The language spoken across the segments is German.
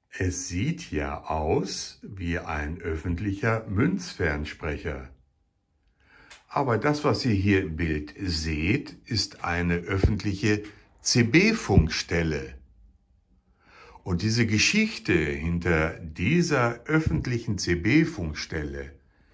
Es sieht ja aus wie ein öffentlicher Münzfernsprecher. Aber das, was ihr hier im Bild seht, ist eine öffentliche CB-Funkstelle. Und diese Geschichte hinter dieser öffentlichen CB-Funkstelle,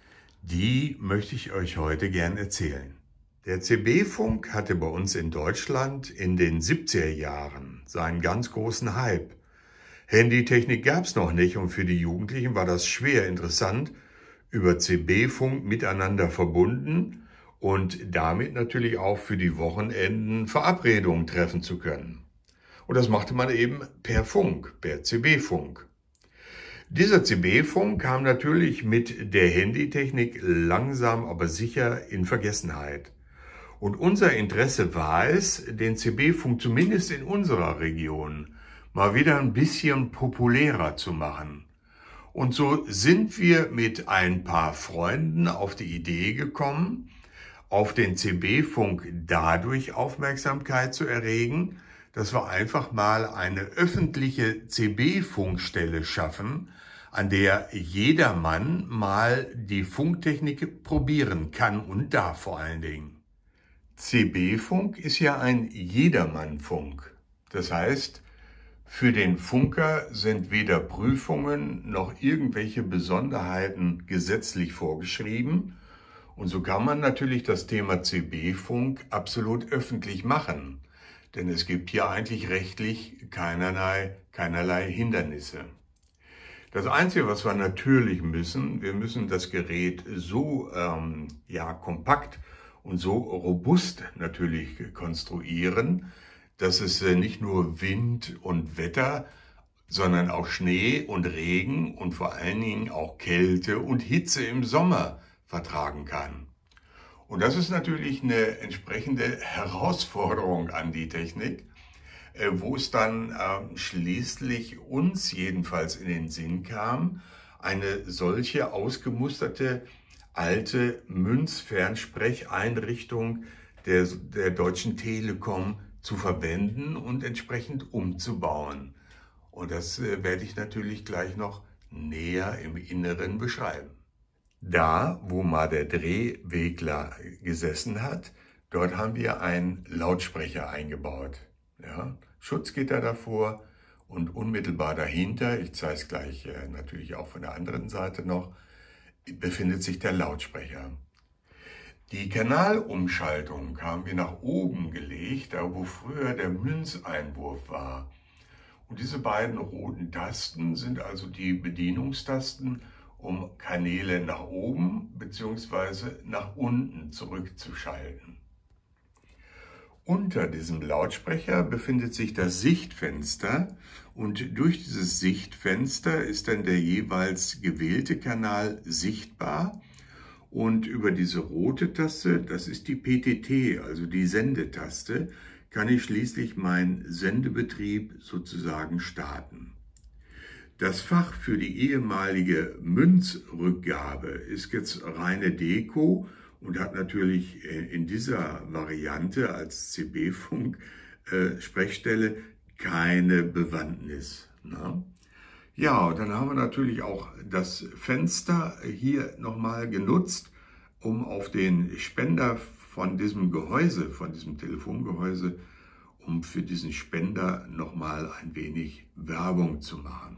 die möchte ich euch heute gern erzählen. Der CB-Funk hatte bei uns in Deutschland in den 70er Jahren seinen ganz großen Hype. Handytechnik gab es noch nicht und für die Jugendlichen war das schwer interessant, über CB-Funk miteinander verbunden und damit natürlich auch für die Wochenenden Verabredungen treffen zu können. Und das machte man eben per Funk, per CB-Funk. Dieser CB-Funk kam natürlich mit der Handytechnik langsam aber sicher in Vergessenheit. Und unser Interesse war es, den CB-Funk zumindest in unserer Region mal wieder ein bisschen populärer zu machen. Und so sind wir mit ein paar Freunden auf die Idee gekommen, auf den CB-Funk dadurch Aufmerksamkeit zu erregen, dass wir einfach mal eine öffentliche CB-Funkstelle schaffen, an der jedermann mal die Funktechnik probieren kann und darf vor allen Dingen. CB-Funk ist ja ein Jedermann-Funk. Das heißt, für den Funker sind weder Prüfungen noch irgendwelche Besonderheiten gesetzlich vorgeschrieben. Und so kann man natürlich das Thema CB-Funk absolut öffentlich machen. Denn es gibt hier eigentlich rechtlich keinerlei Hindernisse. Das Einzige, was wir natürlich müssen, wir müssen das Gerät so kompakt und so robust natürlich konstruieren, dass es nicht nur Wind und Wetter, sondern auch Schnee und Regen und vor allen Dingen auch Kälte und Hitze im Sommer vertragen kann. Und das ist natürlich eine entsprechende Herausforderung an die Technik, wo es dann schließlich uns jedenfalls in den Sinn kam, eine solche ausgemusterte alte Münzfernsprecheinrichtung der Deutschen Telekom zu verwenden und entsprechend umzubauen. Und das werde ich natürlich gleich noch näher im Inneren beschreiben. Da, wo mal der Drehwegler gesessen hat, dort haben wir einen Lautsprecher eingebaut. Ja, Schutzgitter davor und unmittelbar dahinter, ich zeige es gleich natürlich auch von der anderen Seite noch, befindet sich der Lautsprecher. Die Kanalumschaltung haben wir nach oben gelegt, da wo früher der Münzeinwurf war. Und diese beiden roten Tasten sind also die Bedienungstasten, um Kanäle nach oben bzw. nach unten zurückzuschalten. Unter diesem Lautsprecher befindet sich das Sichtfenster und durch dieses Sichtfenster ist dann der jeweils gewählte Kanal sichtbar und über diese rote Taste, das ist die PTT, also die Sendetaste, kann ich schließlich meinen Sendebetrieb sozusagen starten. Das Fach für die ehemalige Münzrückgabe ist jetzt reine Deko und hat natürlich in dieser Variante als CB-Funk-Sprechstelle keine Bewandtnis. Ne? Ja, und dann haben wir natürlich auch das Fenster hier nochmal genutzt, um auf den Spender von diesem Gehäuse, von diesem Telefongehäuse, um für diesen Spender nochmal ein wenig Werbung zu machen.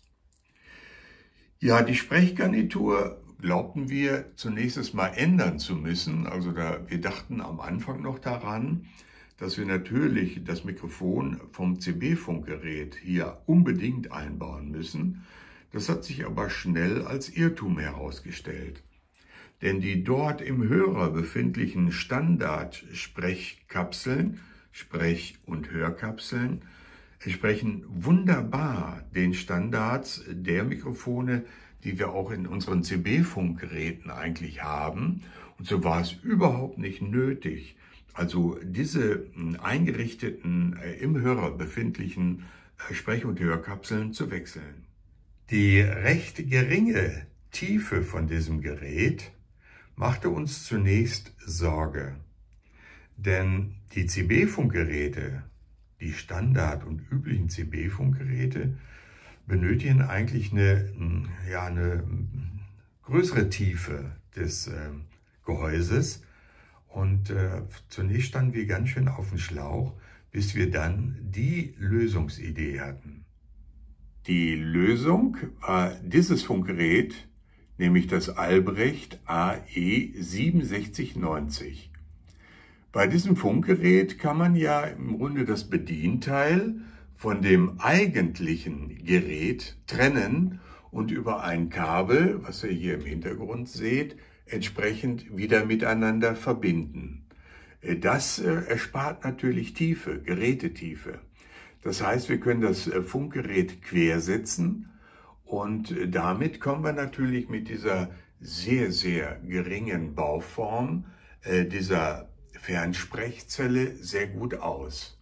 Ja, die Sprechgarnitur glaubten wir zunächst mal ändern zu müssen. Also wir dachten am Anfang noch daran, dass wir natürlich das Mikrofon vom CB-Funkgerät hier unbedingt einbauen müssen. Das hat sich aber schnell als Irrtum herausgestellt. Denn die dort im Hörer befindlichen Standard-Sprechkapseln, Sprech- und Hörkapseln, entsprechen wunderbar den Standards der Mikrofone, die wir auch in unseren CB-Funkgeräten eigentlich haben. Und so war es überhaupt nicht nötig, also diese eingerichteten, im Hörer befindlichen Sprech- und Hörkapseln zu wechseln. Die recht geringe Tiefe von diesem Gerät machte uns zunächst Sorge. Denn die CB-Funkgeräte, die Standard- und üblichen CB-Funkgeräte, benötigen eigentlich eine größere Tiefe des Gehäuses. Und zunächst standen wir ganz schön auf dem Schlauch, bis wir dann die Lösungsidee hatten. Die Lösung war dieses Funkgerät, nämlich das Albrecht AE 6790. Bei diesem Funkgerät kann man ja im Grunde das Bedienteil von dem eigentlichen Gerät trennen und über ein Kabel, was ihr hier im Hintergrund seht, entsprechend wieder miteinander verbinden. Das erspart natürlich Tiefe, Gerätetiefe. Das heißt, wir können das Funkgerät quersetzen und damit kommen wir natürlich mit dieser sehr, sehr geringen Bauform dieser Fernsprechzelle sehr gut aus.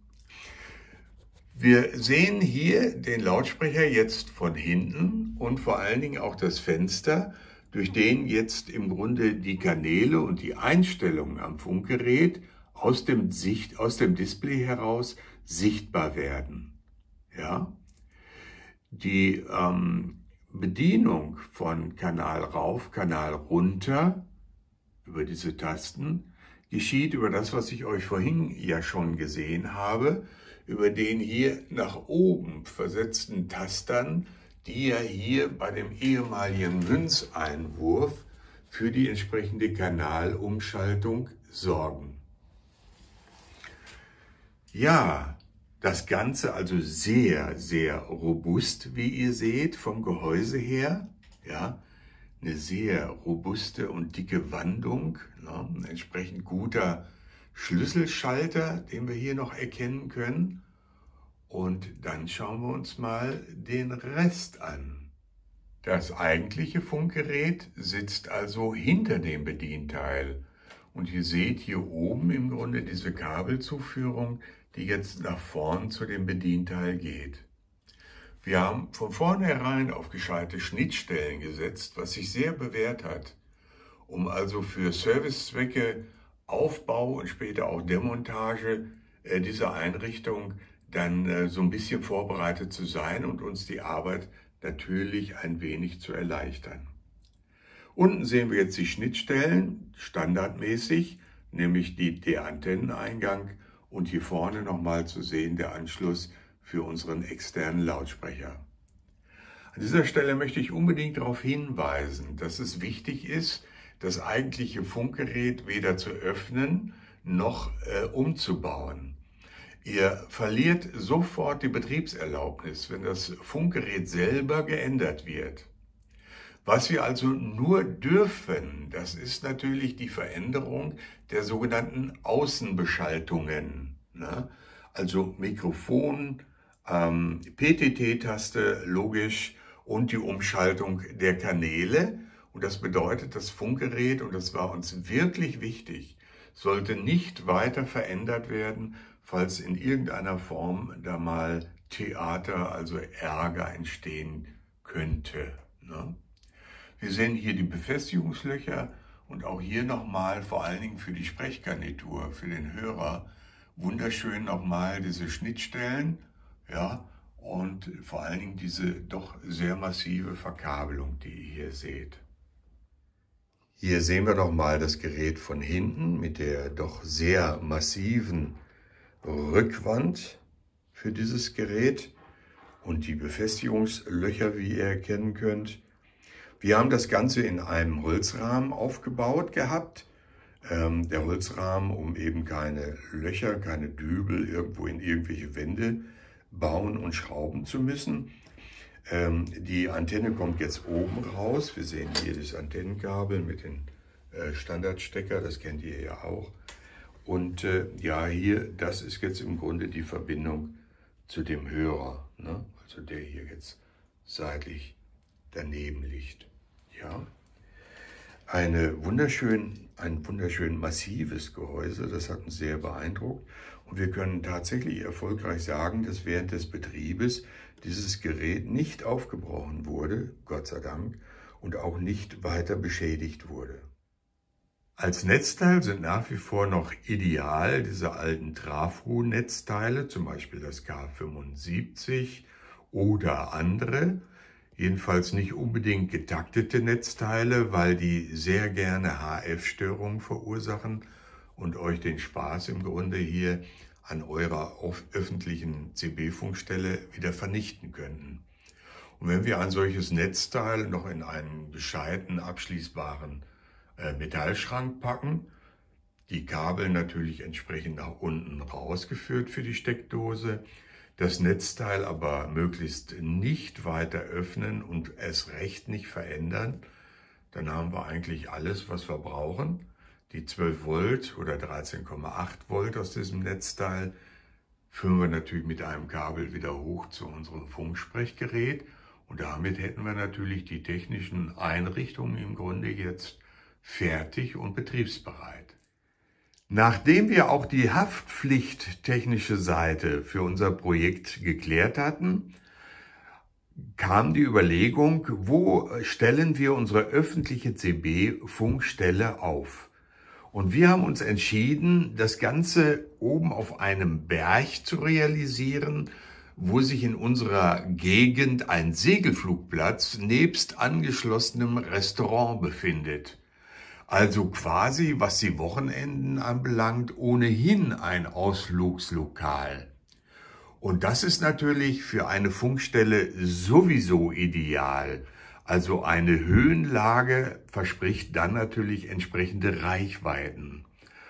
Wir sehen hier den Lautsprecher jetzt von hinten und vor allen Dingen auch das Fenster, durch den jetzt im Grunde die Kanäle und die Einstellungen am Funkgerät aus dem Display heraus sichtbar werden. Ja? Die Bedienung von Kanal rauf, Kanal runter über diese Tasten geschieht über das, was ich euch vorhin ja schon gesehen habe, über den hier nach oben versetzten Tastern, die ja hier bei dem ehemaligen Münzeinwurf für die entsprechende Kanalumschaltung sorgen. Ja, das Ganze also sehr, sehr robust, wie ihr seht, vom Gehäuse her. Ja, eine sehr robuste und dicke Wandung, ne? Ein entsprechend guter Schlüsselschalter, den wir hier noch erkennen können. Und dann schauen wir uns mal den Rest an. Das eigentliche Funkgerät sitzt also hinter dem Bedienteil. Und ihr seht hier oben im Grunde diese Kabelzuführung, die jetzt nach vorn zu dem Bedienteil geht. Wir haben von vornherein auf gescheite Schnittstellen gesetzt, was sich sehr bewährt hat, um also für Servicezwecke, Aufbau und später auch Demontage dieser Einrichtung dann so ein bisschen vorbereitet zu sein und uns die Arbeit natürlich ein wenig zu erleichtern. Unten sehen wir jetzt die Schnittstellen, standardmäßig, nämlich der Antenneneingang und hier vorne nochmal zu sehen der Anschluss für unseren externen Lautsprecher. An dieser Stelle möchte ich unbedingt darauf hinweisen, dass es wichtig ist, das eigentliche Funkgerät weder zu öffnen noch umzubauen. Ihr verliert sofort die Betriebserlaubnis, wenn das Funkgerät selber geändert wird. Was wir also nur dürfen, das ist natürlich die Veränderung der sogenannten Außenbeschaltungen, ne? Also Mikrofon, PTT-Taste, logisch, und die Umschaltung der Kanäle. Und das bedeutet, das Funkgerät, und das war uns wirklich wichtig, sollte nicht weiter verändert werden, falls in irgendeiner Form da mal Theater, also Ärger entstehen könnte, ne? Wir sehen hier die Befestigungslöcher und auch hier nochmal, vor allen Dingen für die Sprechgarnitur, für den Hörer, wunderschön nochmal diese Schnittstellen, ja, und vor allen Dingen diese doch sehr massive Verkabelung, die ihr hier seht. Hier sehen wir nochmal das Gerät von hinten mit der doch sehr massiven Rückwand für dieses Gerät und die Befestigungslöcher, wie ihr erkennen könnt. Wir haben das Ganze in einem Holzrahmen aufgebaut gehabt. Der Holzrahmen, um eben keine Löcher, keine Dübel irgendwo in irgendwelche Wände bauen und schrauben zu müssen. Die Antenne kommt jetzt oben raus. Wir sehen hier das Antennenkabel mit den Standardstecker, das kennt ihr ja auch. Und ja, hier, das ist jetzt im Grunde die Verbindung zu dem Hörer, ne? Also der hier jetzt seitlich daneben liegt. Ja, ein wunderschön massives Gehäuse, das hat uns sehr beeindruckt. Und wir können tatsächlich erfolgreich sagen, dass während des Betriebes dieses Gerät nicht aufgebrochen wurde, Gott sei Dank, und auch nicht weiter beschädigt wurde. Als Netzteil sind nach wie vor noch ideal diese alten Trafo-Netzteile, zum Beispiel das K75 oder andere, jedenfalls nicht unbedingt getaktete Netzteile, weil die sehr gerne HF-Störungen verursachen und euch den Spaß im Grunde hier an eurer öffentlichen CB-Funkstelle wieder vernichten könnten. Und wenn wir ein solches Netzteil noch in einen gescheiten, abschließbaren Metallschrank packen, die Kabel natürlich entsprechend nach unten rausgeführt für die Steckdose, das Netzteil aber möglichst nicht weiter öffnen und erst recht nicht verändern, dann haben wir eigentlich alles, was wir brauchen. Die 12 Volt oder 13,8 Volt aus diesem Netzteil führen wir natürlich mit einem Kabel wieder hoch zu unserem Funksprechgerät. Und damit hätten wir natürlich die technischen Einrichtungen im Grunde jetzt fertig und betriebsbereit. Nachdem wir auch die haftpflichttechnische Seite für unser Projekt geklärt hatten, kam die Überlegung, wo stellen wir unsere öffentliche CB-Funkstelle auf? Und wir haben uns entschieden, das Ganze oben auf einem Berg zu realisieren, wo sich in unserer Gegend ein Segelflugplatz nebst angeschlossenem Restaurant befindet. Also quasi, was die Wochenenden anbelangt, ohnehin ein Ausflugslokal. Und das ist natürlich für eine Funkstelle sowieso ideal. Also eine Höhenlage verspricht dann natürlich entsprechende Reichweiten.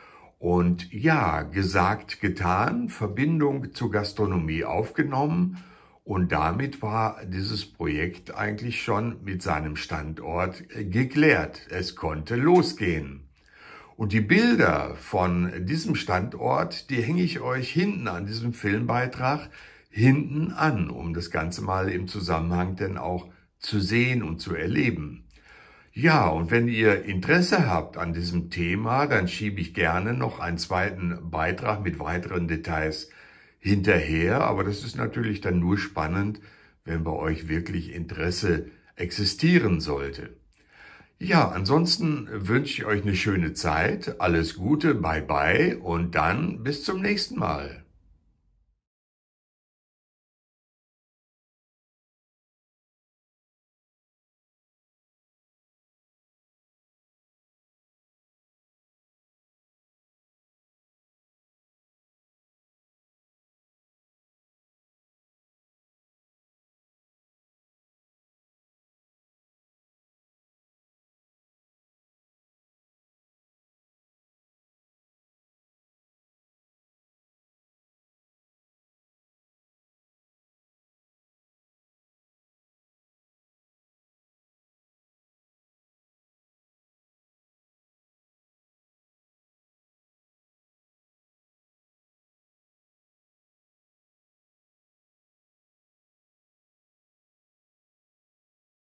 Und ja, gesagt, getan, Verbindung zur Gastronomie aufgenommen und damit war dieses Projekt eigentlich schon mit seinem Standort geklärt. Es konnte losgehen. Und die Bilder von diesem Standort, die hänge ich euch hinten an diesem Filmbeitrag hinten an, um das Ganze mal im Zusammenhang denn auch zu sehen und zu erleben. Ja, und wenn ihr Interesse habt an diesem Thema, dann schiebe ich gerne noch einen zweiten Beitrag mit weiteren Details hinterher. Aber das ist natürlich dann nur spannend, wenn bei euch wirklich Interesse existieren sollte. Ja, ansonsten wünsche ich euch eine schöne Zeit. Alles Gute, bye bye und dann bis zum nächsten Mal.